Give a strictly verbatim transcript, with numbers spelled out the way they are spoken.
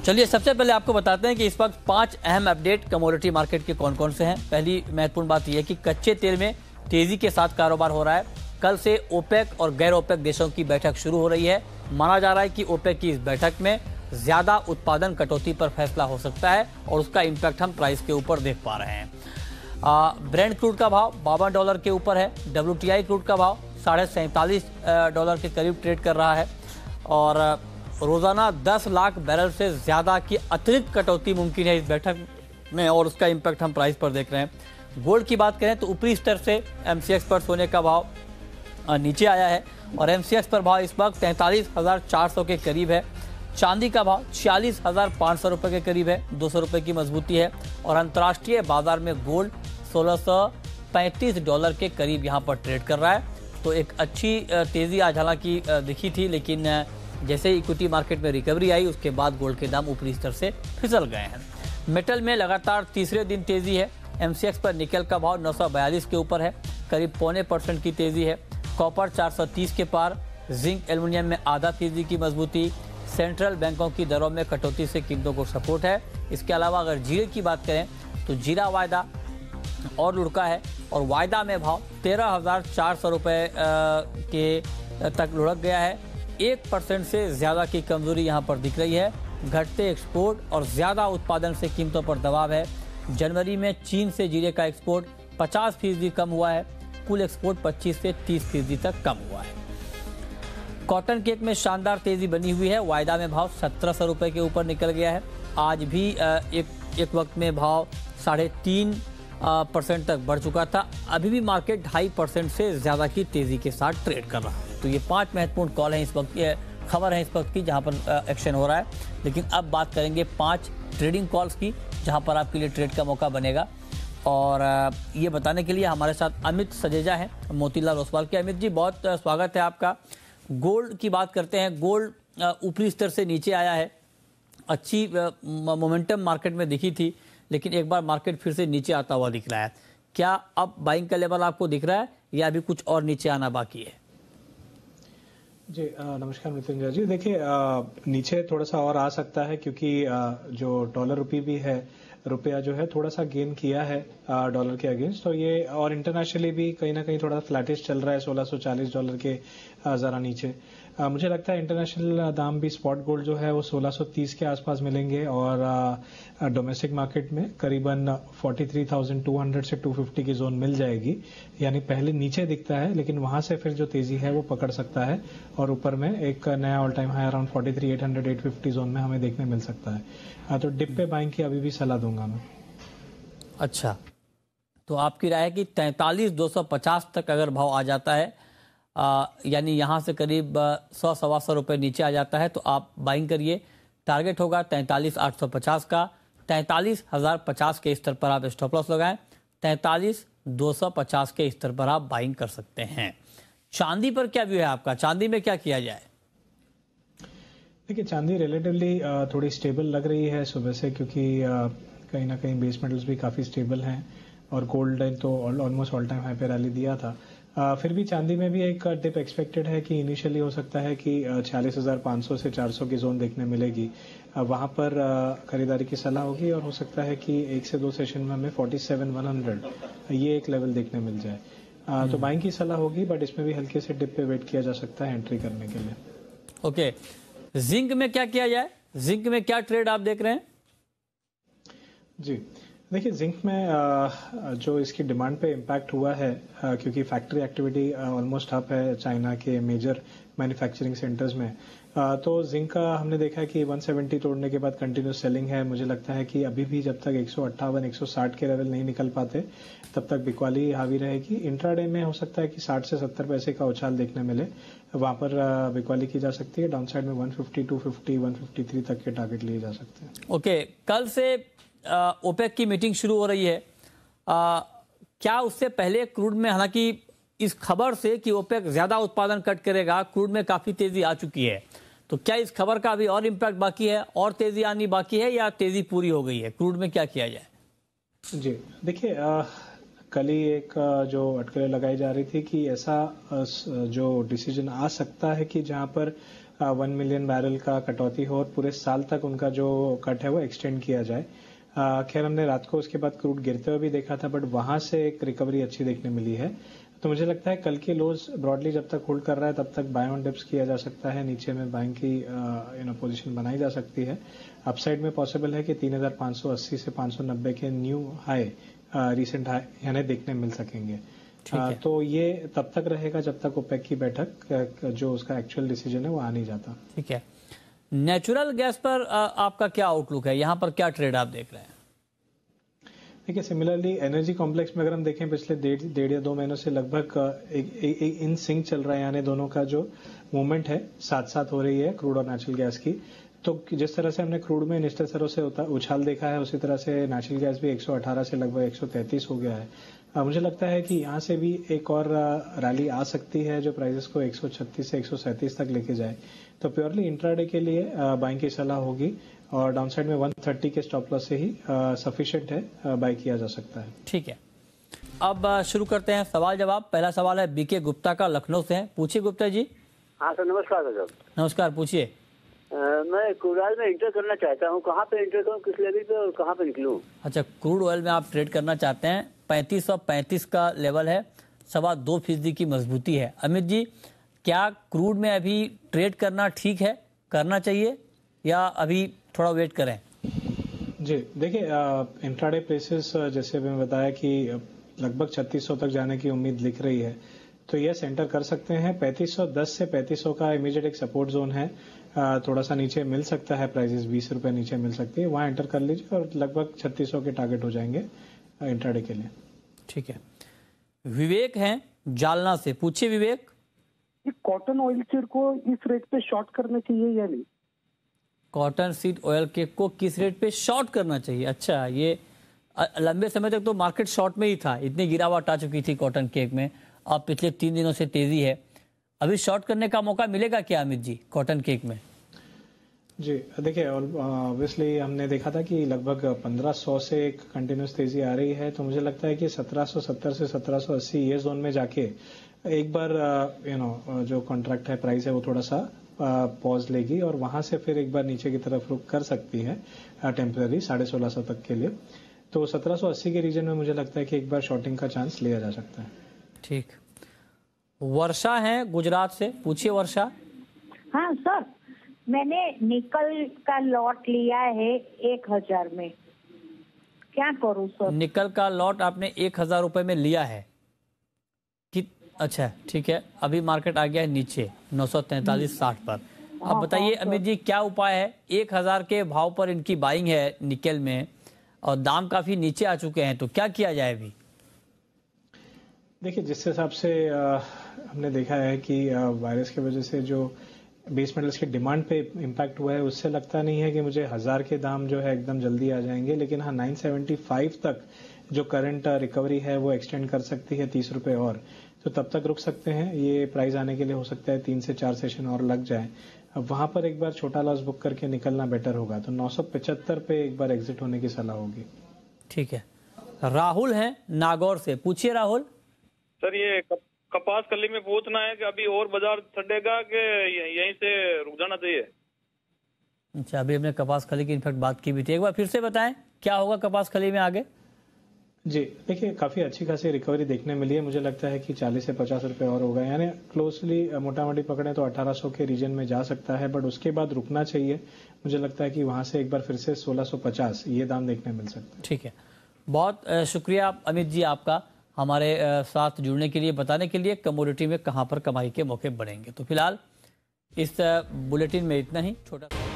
चलिए सबसे पहले आपको बताते हैं कि इस वक्त पांच अहम अपडेट कमोडिटी मार्केट के कौन कौन से हैं। पहली महत्वपूर्ण बात यह है कि कच्चे तेल में तेजी के साथ कारोबार हो रहा है। कल से ओपेक और गैर ओपेक देशों की बैठक शुरू हो रही है। माना जा रहा है कि ओपेक की इस बैठक में ज्यादा उत्पादन कटौती पर फैसला हो सकता है और उसका इम्पैक्ट हम प्राइस के ऊपर देख पा रहे हैं। ब्रेंट क्रूड का भाव बावन डॉलर के ऊपर है। डब्ल्यूटीआई क्रूड का भाव साढ़े सैंतालीस डॉलर के करीब ट्रेड कर रहा है और रोजाना दस लाख बैरल से ज्यादा की अतिरिक्त कटौती मुमकिन है इस बैठक में और उसका इम्पैक्ट हम प्राइस पर देख रहे हैं। गोल्ड की बात करें तो ऊपरी स्तर से एमसीएक्स पर सोने का भाव नीचे आया है और एमसीएक्स पर भाव इस वक्त तैंतालीस हजार चार सौ के करीब है। चांदी का भाव छियालीस हजार पाँच सौ रुपये के करीब है, दो सौ रुपये की मजबूती है और अंतर्राष्ट्रीय बाजार में गोल्ड सोलह सौ पैंतीस डॉलर के करीब यहाँ पर ट्रेड कर रहा है। तो एक अच्छी तेजी आज हालांकि दिखी थी, लेकिन जैसे इक्विटी मार्केट में रिकवरी आई उसके बाद गोल्ड के दाम ऊपरी स्तर से फिसल गए हैं। मेटल में लगातार तीसरे दिन तेजी है। एमसीएक्स पर निकेल का भाव नौ सौ बयालीस के ऊपर है, करीब पौने परसेंट की तेजी है। कॉपर चार सौ तीस के पार। जिंक एल्युमिनियम में आधा तेजी की मजबूती। सेंट्रल बैंकों की दरों में कटौती से कीमतों को सपोर्ट है। इसके अलावा अगर जीरे की बात करें तो जीरा वायदा और लुढ़का है और वायदा में भाव तेरह हजार चार सौ रुपये के तक लुढ़क गया है। एक परसेंट से ज़्यादा की कमजोरी यहाँ पर दिख रही है। घटते एक्सपोर्ट और ज़्यादा उत्पादन से कीमतों पर दबाव है। जनवरी में चीन से जीरे का एक्सपोर्ट पचास फीसदी कम हुआ है। कुल एक्सपोर्ट पच्चीस से तीस फीसदी तक कम हुआ है। कॉटन केक में शानदार तेजी बनी हुई है। वायदा में भाव सत्रह सौ रुपये के ऊपर निकल गया है। आज भी एक एक वक्त में भाव साढ़े तीन परसेंट तक बढ़ चुका था। अभी भी मार्केट ढाई परसेंट से ज़्यादा की तेजी के साथ ट्रेड कर रहा है। तो ये पांच महत्वपूर्ण कॉल हैं इस वक्त, ये खबर है इस वक्त की जहां पर एक्शन हो रहा है। लेकिन अब बात करेंगे पांच ट्रेडिंग कॉल्स की जहां पर आपके लिए ट्रेड का मौका बनेगा और ये बताने के लिए हमारे साथ अमित सजेजा हैं मोतीलाल ओसवाल के। अमित जी बहुत स्वागत है आपका। गोल्ड की बात करते हैं। गोल्ड ऊपरी स्तर से नीचे आया है। अच्छी मोमेंटम मार्केट में दिखी थी, लेकिन एक बार मार्केट फिर से नीचे आता हुआ दिख रहा है। क्या अब बाइंग का लेवल आपको दिख रहा है या अभी कुछ और नीचे आना बाकी है? जी नमस्कार मृत्युंजय जी। देखिए नीचे थोड़ा सा और आ सकता है क्योंकि आ, जो डॉलर रुपी भी है, रुपया जो है थोड़ा सा गेन किया है डॉलर के अगेंस्ट। तो ये और इंटरनेशनली भी कहीं ना कहीं थोड़ा फ्लैटिश चल रहा है सोलह सौ चालीस डॉलर के जरा नीचे। आ, मुझे लगता है इंटरनेशनल दाम भी स्पॉट गोल्ड जो है वो सोलह सौ तीस के आसपास मिलेंगे और डोमेस्टिक मार्केट में करीबन तैंतालीस हज़ार दो सौ से दो सौ पचास की जोन मिल जाएगी। यानी पहले नीचे दिखता है लेकिन वहां से फिर जो तेजी है वो पकड़ सकता है और ऊपर में एक नया ऑल टाइम हाई अराउंड तैंतालीस हज़ार आठ सौ आठ सौ पचास जोन में हमें देखने मिल सकता है। आ, तो डिप पे बाइंग की अभी भी सलाह दूंगा मैं। अच्छा, तो आपकी राय है कि तैंतालीस दो सौ पचास तक अगर भाव आ जाता है, आ, यानी यहाँ से करीब सौ सवा सौ रुपये नीचे आ जाता है तो आप बाइंग करिए। टारगेट होगा तैंतालीस आठ सौ पचास का। तैंतालीस हजार पचास के स्तर पर आप स्टॉप लॉस लगाएं। तैंतालीस दो सौ पचास के स्तर पर आप बाइंग कर सकते हैं। चांदी पर क्या व्यू है आपका? चांदी में क्या किया जाए? देखिए चांदी रिलेटिवली थोड़ी स्टेबल लग रही है सुबह से, क्योंकि कहीं ना कहीं बेस मेटल्स भी काफ़ी स्टेबल हैं और गोल्ड तो ऑलमोस्ट ऑल टाइम हाई पे रैली दिया था। आ, फिर भी चांदी में भी एक डिप एक्सपेक्टेड है कि इनिशियली हो सकता है कि छियालीस हजार पाँच सौ से चार सौ की जोन देखने मिलेगी। वहां पर आ, खरीदारी की सलाह होगी और हो सकता है कि एक से दो सेशन में हमें फोर्टी सेवन वन हंड्रेड ये एक लेवल देखने मिल जाए। आ, तो बाइंग की सलाह होगी, बट इसमें भी हल्के से डिप पे वेट किया जा सकता है एंट्री करने के लिए। ओके, जिंक में क्या किया जाए? जिंक में क्या ट्रेड आप देख रहे हैं? जी देखिए जिंक में जो इसकी डिमांड पे इम्पैक्ट हुआ है, क्योंकि फैक्ट्री एक्टिविटी ऑलमोस्ट अप है चाइना के मेजर मैन्युफैक्चरिंग सेंटर्स में, तो जिंक का हमने देखा है कि एक सौ सत्तर तोड़ने के बाद कंटिन्यूस सेलिंग है। मुझे लगता है कि अभी भी जब तक एक सौ अट्ठावन एक सौ साठ के लेवल नहीं निकल पाते तब तक बिकवाली हावी रहेगी। इंट्राडे में हो सकता है कि साठ से सत्तर पैसे का उछाल देखने मिले, वहां पर बिकवाली की जा सकती है। डाउन साइड में एक सौ पचास, दो सौ पचास, एक सौ तिरेपन तक के टारगेट लिए जा सकते हैं। ओके, कल से ओपेक की मीटिंग शुरू हो रही है। आ, क्या उससे पहले क्रूड में, हालांकि इस खबर से कि ओपेक ज्यादा उत्पादन कट करेगा, क्रूड में काफी तेजी आ चुकी है, तो क्या इस खबर का अभी और इम्पैक्ट बाकी है, और तेजी आनी बाकी है या तेजी पूरी हो गई है? क्रूड में क्या किया जाए? जी देखिए कल ही एक जो अटकलें लगाई जा रही थी कि ऐसा जो डिसीजन आ सकता है कि जहां पर वन मिलियन बैरल का कटौती हो और पूरे साल तक उनका जो कट है वो एक्सटेंड किया जाए। खैर हमने रात को उसके बाद क्रूड गिरते हुए भी देखा था, बट वहां से एक रिकवरी अच्छी देखने मिली है। तो मुझे लगता है कल के लोज ब्रॉडली जब तक होल्ड कर रहा है तब तक बाय ऑन डिप्स किया जा सकता है, नीचे में बाइंग की यू नो पोजीशन बनाई जा सकती है। अपसाइड में पॉसिबल है कि तीन हज़ार पाँच सौ अस्सी से पाँच सौ नब्बे के न्यू हाई रिसेंट हाई यानी देखने मिल सकेंगे। आ, तो ये तब तक रहेगा जब तक ओपेक की बैठक जो उसका एक्चुअल डिसीजन है वो आ नहीं जाता। ठीक है, नेचुरल गैस पर आ, आपका क्या आउटलुक है, यहाँ पर क्या ट्रेड आप देख रहे हैं? देखिए सिमिलरली एनर्जी कॉम्प्लेक्स में अगर हम देखें पिछले डेढ़ डेढ़ या दो महीनों से लगभग एक, एक, एक इन सिंक चल रहा है, यानी दोनों का जो मूवमेंट है साथ साथ हो रही है क्रूड और नेचुरल गैस की। तो जिस तरह से हमने क्रूड में निचले स्तरों से उछाल देखा है उसी तरह से नेचुरल गैस भी एक सौ अठारह से लगभग एक सौ तैंतीस हो गया है। आ, मुझे लगता है कि यहाँ से भी एक और रैली आ सकती है जो प्राइसेस को एक सौ छत्तीस से एक सौ सैंतीस तक लेके जाए। तो प्योरली इंट्राडे के लिए बाइंग की सलाह होगी और डाउनसाइड में एक सौ तीस के स्टॉप लॉस से ही सफिशिएंट है बाय किया जा सकता है। ठीक है, अब शुरू करते हैं सवाल जवाब। पहला सवाल है बीके गुप्ता का, लखनऊ से है। पूछिए गुप्ता जी। हाँ सर, नमस्कार सर। नमस्कार, पूछिए। मैं क्रूड ऑयल में इंटर करना चाहता हूँ, कहाँ पे इंटर करूँ, किस लेवल पे और कहाँ पे निकलूँ? अच्छा, क्रूड ऑयल में आप ट्रेड करना चाहते हैं, पैंतीस सौ पैंतीस का लेवल है, सवा दो फीसदी की मजबूती है। अमित जी, क्या क्रूड में अभी ट्रेड करना ठीक है, करना चाहिए या अभी थोड़ा वेट करें? जी देखिए, इंट्राडे प्रेसेस जैसे मैंने बताया कि लगभग छत्तीस सौ तक जाने की उम्मीद दिख रही है, तो यह सेंटर कर सकते हैं। पैंतीस सौ दस से पैंतीस सौ का इमीडिएट एक सपोर्ट जोन है, थोड़ा सा नीचे मिल सकता है, प्राइसेस बीस रुपए नीचे मिल सकती है, वहां एंटर कर लीजिए और लगभग छत्तीस सौ के टारगेट हो जाएंगे इंट्राडे के लिए। ठीक है, विवेक हैं जालना से। पूछिए विवेक। कॉटन ऑयल सीड को इस रेट पे शॉर्ट करना चाहिए या नहीं? कॉटन सीड ऑयल के को किस रेट पे शॉर्ट करना चाहिए? अच्छा, ये लंबे समय तक तो मार्केट शॉर्ट में ही था, इतनी गिरावट आ चुकी थी कॉटन केक में, अब पिछले तीन दिनों से तेजी है, अभी शॉर्ट करने का मौका मिलेगा क्या अमित जी कॉटन केक में? जी देखिए, ऑब्वियसली हमने देखा था कि लगभग पंद्रह सौ से एक कंटिन्यूस तेजी आ रही है, तो मुझे लगता है कि सत्रह सौ सत्तर से सत्रह सौ अस्सी ये जोन में जाके एक बार यू नो जो कॉन्ट्रैक्ट है प्राइस है वो थोड़ा सा पॉज लेगी और वहां से फिर एक बार नीचे की तरफ रुक कर सकती है टेम्पररी साढ़े सोलह सौ तक के लिए। तो सत्रह सौ अस्सी के रीजन में मुझे लगता है कि एक बार शॉर्टिंग का चांस लिया जा सकता है। ठीक, वर्षा है गुजरात से। पूछिए वर्षा। हाँ सर, मैंने निकल का लॉट लिया है एक हजार में, क्या करूँ सर? निकल का लॉट आपने एक हजार रुपए में लिया है कि? अच्छा ठीक है, अभी मार्केट आ गया है नीचे नौ सौ तैंतालीस साठ पर। अब बताइए अमित जी, क्या उपाय है? एक हजार के भाव पर इनकी बाइंग है निकल में और दाम काफी नीचे आ चुके हैं, तो क्या किया जाए अभी? देखिए, जिस हिसाब से आ, हमने देखा है कि वायरस की वजह से जो बेस मेटल्स की डिमांड पे इम्पैक्ट हुआ है, उससे लगता नहीं है कि मुझे हजार के दाम जो है एकदम जल्दी आ जाएंगे, लेकिन हाँ नौ सौ पचहत्तर तक जो करंट रिकवरी है वो एक्सटेंड कर सकती है तीस रुपए और, तो तब तक रुक सकते हैं। ये प्राइस आने के लिए हो सकता है तीन से चार सेशन और लग जाए, अब वहां पर एक बार छोटा लॉस बुक करके निकलना बेटर होगा। तो नौ सौ पचहत्तर पे एक बार एग्जिट होने की सलाह होगी। ठीक है, राहुल हैं नागौर से। पूछिए राहुल। सर, ये कप, कपास कली में पूछना है कि अभी और बाजार चढ़ेगा कि यहीं से रुक जाना चाहिए? अच्छा, अभी हमने कपास खली की इनफैक्ट बात की भी थी, एक बार फिर से बताएं क्या होगा कपास खली में आगे? जी देखिए, काफी अच्छी खासी रिकवरी देखने मिली है, मुझे लगता है कि चालीस से पचास रुपए और होगा, यानी क्लोजली मोटा मोटी पकड़े तो अठारह सौ के रीजन में जा सकता है, बट उसके बाद रुकना चाहिए। मुझे लगता है कि वहां से एक बार फिर से सोलह सौ पचास ये दाम देखने मिल सकता है। ठीक है, बहुत शुक्रिया अमित जी आपका हमारे साथ जुड़ने के लिए, बताने के लिए कमोडिटी में कहां पर कमाई के मौके बढ़ेंगे। तो फिलहाल इस बुलेटिन में इतना ही। छोटा